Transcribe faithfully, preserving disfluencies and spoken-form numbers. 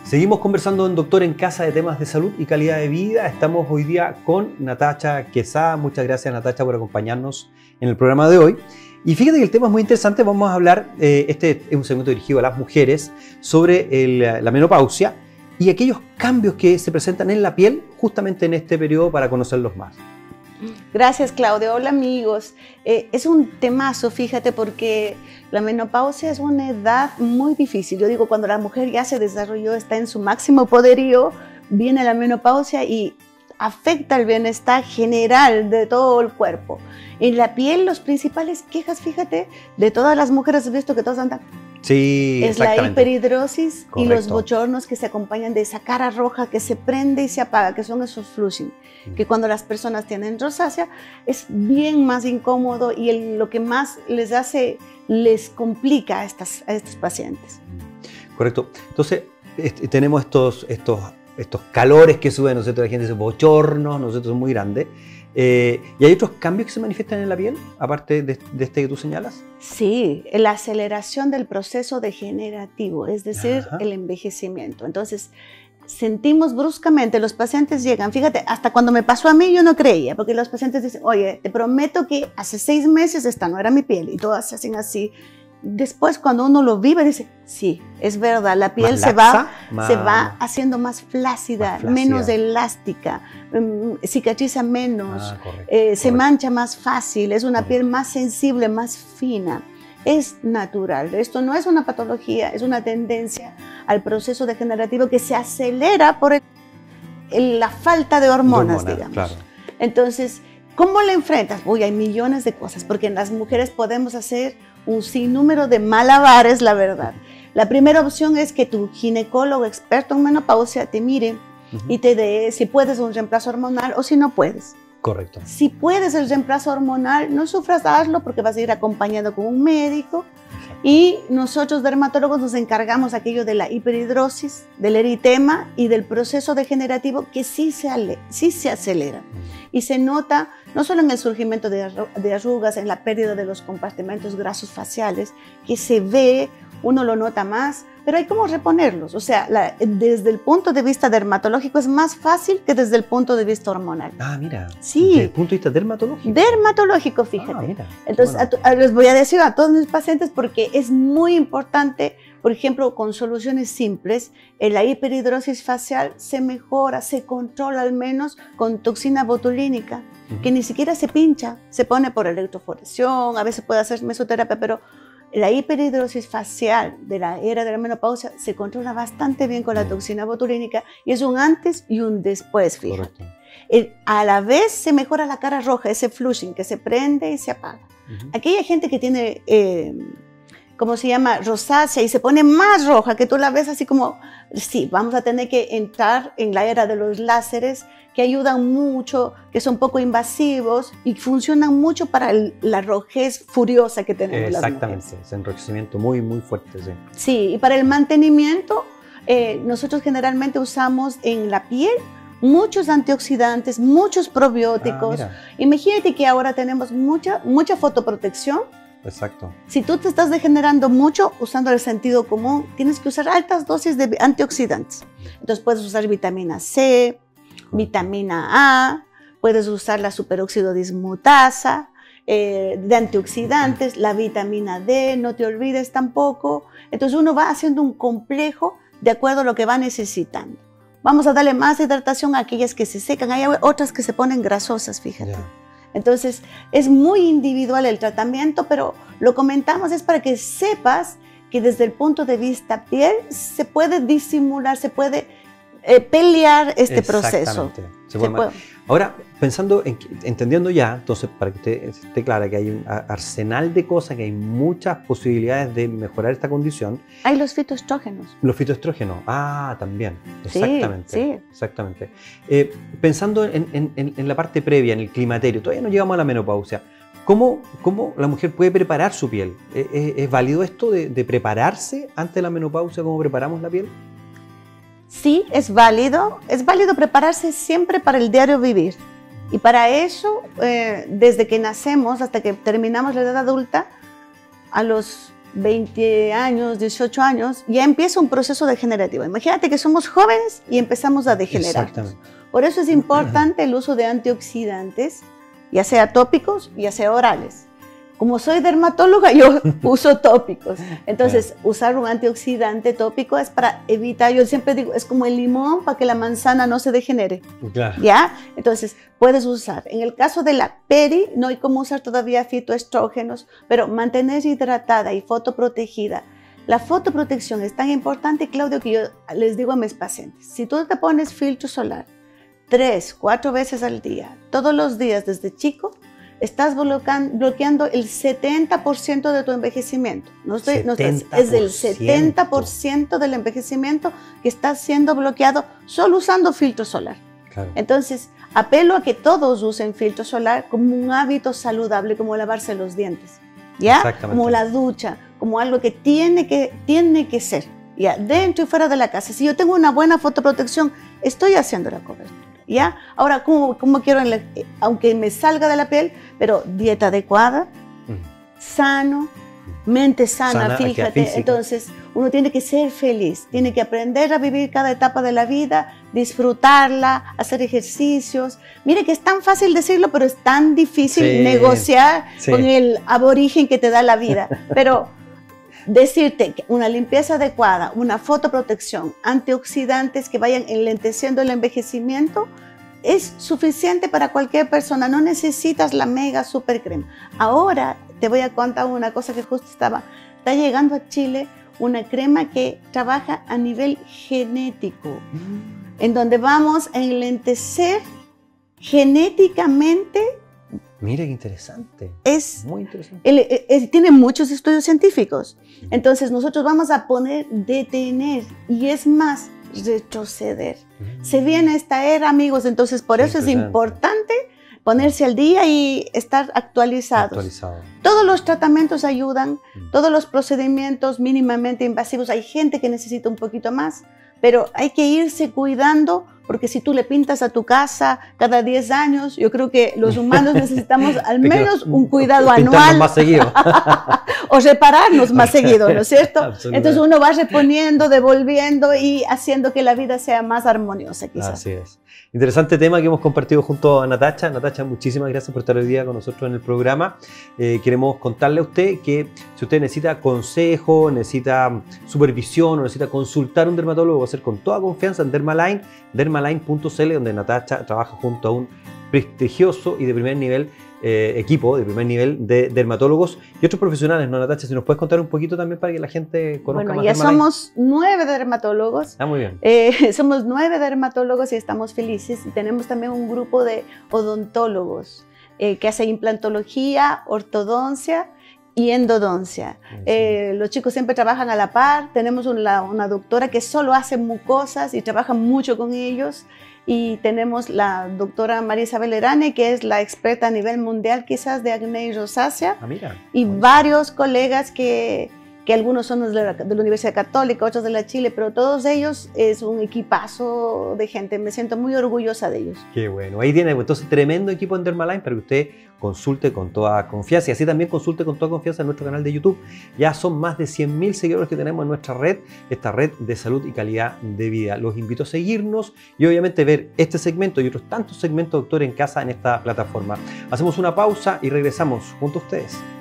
Seguimos conversando en Doctor en Casa de temas de salud y calidad de vida. Estamos hoy día con Natacha Quesada. Muchas gracias, Natacha, por acompañarnos en el programa de hoy. Y fíjate que el tema es muy interesante. Vamos a hablar, eh, este es un segmento dirigido a las mujeres, sobre el, la menopausia y aquellos cambios que se presentan en la piel justamente en este periodo para conocerlos más. Gracias, Claudio. Hola, amigos. Eh, es un temazo, fíjate, porque la menopausia es una edad muy difícil. Yo digo, cuando la mujer ya se desarrolló, está en su máximo poderío, viene la menopausia y afecta el bienestar general de todo el cuerpo. En la piel, los principales quejas, fíjate, de todas las mujeres, has visto que todas andan. Sí, es la hiperhidrosis. Correcto. Y los bochornos que se acompañan de esa cara roja que se prende y se apaga, que son esos flushing, mm. que cuando las personas tienen rosácea es bien más incómodo y el, lo que más les hace, les complica a, estas, a estos pacientes. Correcto. Entonces, este, tenemos estos, estos, estos calores que suben, ¿no es cierto? La gente dice bochornos, ¿no es cierto? Son muy grandes. Eh, ¿Y hay otros cambios que se manifiestan en la piel, aparte de, de este que tú señalas? Sí, la aceleración del proceso degenerativo, es decir, Ajá. el envejecimiento. Entonces, sentimos bruscamente, los pacientes llegan, fíjate, hasta cuando me pasó a mí yo no creía, porque los pacientes dicen, oye, te prometo que hace seis meses esta no era mi piel, y todas se hacen así. Después, cuando uno lo vive, dice, sí, es verdad, la piel se va, se va haciendo más flácida, más flácida, menos elástica, um, cicatriza menos, ah, correcto, eh, correcto. se mancha más fácil, es una piel más sensible, más fina. Es natural, esto no es una patología, es una tendencia al proceso degenerativo que se acelera por el, el, la falta de hormonas, de hormonas digamos. Claro. Entonces, ¿cómo la enfrentas? Uy, hay millones de cosas, porque en las mujeres podemos hacer un sinnúmero de malabares, la verdad. La primera opción es que tu ginecólogo experto en menopausia te mire uh-huh. y te dé, si puedes, un reemplazo hormonal o si no puedes. Correcto. Si puedes el reemplazo hormonal, no sufras, hazlo porque vas a ir acompañado con un médico. Exacto. Y nosotros dermatólogos nos encargamos aquello de la hiperhidrosis, del eritema y del proceso degenerativo que sí se, ale, sí se acelera. Uh-huh. Y se nota no solo en el surgimiento de, de arrugas, en la pérdida de los compartimentos grasos faciales, que se ve, uno lo nota más, pero hay cómo reponerlos. O sea, la, desde el punto de vista dermatológico es más fácil que desde el punto de vista hormonal. Ah, mira. Sí. Desde el punto de vista dermatológico. Dermatológico, fíjate. Ah, mira. Entonces, bueno. a, a, les voy a decir a todos mis pacientes porque es muy importante, por ejemplo, con soluciones simples, en la hiperhidrosis facial se mejora, se controla al menos con toxina botulínica, uh-huh. que ni siquiera se pincha, se pone por electroforesión, a veces puede hacer mesoterapia, pero la hiperhidrosis facial de la era de la menopausia se controla bastante bien con la toxina botulínica y es un antes y un después, fíjate. El, a la vez se mejora la cara roja, ese flushing que se prende y se apaga. Uh-huh. Aquella gente que tiene, eh, ¿cómo se llama? Rosácea y se pone más roja, que tú la ves así como, sí, vamos a tener que entrar en la era de los láseres que ayudan mucho, que son poco invasivos y funcionan mucho para el, la rojez furiosa que tenemos. Exactamente, ese enrojecimiento muy, muy fuerte. Sí, sí y para el mantenimiento, eh, nosotros generalmente usamos en la piel muchos antioxidantes, muchos probióticos. Ah, imagínate que ahora tenemos mucha, mucha fotoprotección. Exacto. Si tú te estás degenerando mucho usando el sentido común, tienes que usar altas dosis de antioxidantes. Entonces puedes usar vitamina C, vitamina A, puedes usar la superóxido dismutasa, eh, de antioxidantes, la vitamina D, no te olvides tampoco. Entonces uno va haciendo un complejo de acuerdo a lo que va necesitando. Vamos a darle más hidratación a aquellas que se secan, hay otras que se ponen grasosas, fíjate. Yeah. Entonces es muy individual el tratamiento, pero lo comentamos es para que sepas que desde el punto de vista piel se puede disimular, se puede Eh, pelear este proceso. Se puede puede... Ahora, pensando, en, entendiendo ya, entonces, para que usted esté clara que hay un arsenal de cosas, que hay muchas posibilidades de mejorar esta condición. Hay los fitoestrógenos. Los fitoestrógenos, ah, también, exactamente. Sí, sí. Exactamente. Eh, pensando en, en, en la parte previa, en el climaterio, todavía no llegamos a la menopausia. ¿Cómo, cómo la mujer puede preparar su piel? ¿Es, es, es válido esto de, de prepararse antes de la menopausia? ¿Cómo preparamos la piel? Sí, es válido. Es válido prepararse siempre para el diario vivir. Y para eso, eh, desde que nacemos hasta que terminamos la edad adulta, a los veinte años, dieciocho años, ya empieza un proceso degenerativo. Imagínate que somos jóvenes y empezamos a degenerar. Por eso es importante el uso de antioxidantes, ya sea tópicos, ya sea orales. Como soy dermatóloga, yo uso tópicos. Entonces, claro, usar un antioxidante tópico es para evitar, yo siempre digo, es como el limón para que la manzana no se degenere. Claro. ¿Ya? Entonces, puedes usar. En el caso de la peri, no hay como usar todavía fitoestrógenos, pero mantenerse hidratada y fotoprotegida. La fotoprotección es tan importante, Claudio, que yo les digo a mis pacientes, si tú te pones filtro solar tres, cuatro veces al día, todos los días desde chico, estás bloqueando el setenta por ciento de tu envejecimiento. No estoy, no estás, es el setenta por ciento del envejecimiento que está siendo bloqueado solo usando filtro solar. Claro. Entonces, apelo a que todos usen filtro solar como un hábito saludable, como lavarse los dientes, ¿ya? Como la ducha, como algo que tiene que, tiene que ser, ¿ya? Dentro y fuera de la casa. Si yo tengo una buena fotoprotección, estoy haciendo la cobertura. ¿Ya? Ahora, ¿cómo, cómo quiero, la, aunque me salga de la piel, pero dieta adecuada, mm. sano, mente sana, sana fíjate. Entonces, uno tiene que ser feliz, tiene que aprender a vivir cada etapa de la vida, disfrutarla, hacer ejercicios. Mire que es tan fácil decirlo, pero es tan difícil sí, negociar sí. con el aborigen que te da la vida. Pero decirte que una limpieza adecuada, una fotoprotección, antioxidantes que vayan enlenteciendo el envejecimiento, es suficiente para cualquier persona. No necesitas la mega super crema. Ahora te voy a contar una cosa que justo estaba, está llegando a Chile una crema que trabaja a nivel genético, mm. en donde vamos a enlentecer genéticamente. Mira qué interesante. Es muy interesante. Él, él, él tiene muchos estudios científicos. Entonces nosotros vamos a poner detener y es más retroceder. Mm. Se viene esta era, amigos. Entonces por eso es importante ponerse al día y estar actualizados. Actualizado. Todos los tratamientos ayudan, mm. todos los procedimientos mínimamente invasivos. Hay gente que necesita un poquito más, pero hay que irse cuidando. Porque si tú le pintas a tu casa cada diez años, yo creo que los humanos necesitamos al menos un cuidado anual. Más seguido. O repararnos más seguido, ¿no es cierto? Entonces uno va reponiendo, devolviendo y haciendo que la vida sea más armoniosa, quizás. Así es. Interesante tema que hemos compartido junto a Natacha. Natacha, muchísimas gracias por estar hoy día con nosotros en el programa. Eh, queremos contarle a usted que si usted necesita consejo, necesita supervisión o necesita consultar a un dermatólogo, va a ser con toda confianza en Dermaline, dermaline punto c l, donde Natacha trabaja junto a un prestigioso y de primer nivel eh, equipo, de primer nivel de dermatólogos y otros profesionales, ¿no, Natacha? Si nos puedes contar un poquito también para que la gente conozca bueno, más ya Dermaline. Somos nueve dermatólogos. Ah, muy bien. Eh, somos nueve dermatólogos y estamos felices. Y tenemos también un grupo de odontólogos eh, que hacen implantología, ortodoncia y endodoncia. Sí. Eh, los chicos siempre trabajan a la par. Tenemos una, una doctora que solo hace mucosas y trabaja mucho con ellos. Y tenemos la doctora María Isabel Herane, que es la experta a nivel mundial quizás de acné y rosácea. Ah, mira. Y bueno, varios colegas que, que algunos son de la, de la Universidad Católica, otros de la Chile, pero todos ellos es un equipazo de gente. Me siento muy orgullosa de ellos. Qué bueno. Ahí tiene entonces tremendo equipo en Dermaline para que usted consulte con toda confianza y así también consulte con toda confianza en nuestro canal de YouTube. Ya son más de cien mil seguidores que tenemos en nuestra red, esta red de salud y calidad de vida. Los invito a seguirnos y obviamente ver este segmento y otros tantos segmentos Doctor en Casa en esta plataforma. Hacemos una pausa y regresamos junto a ustedes.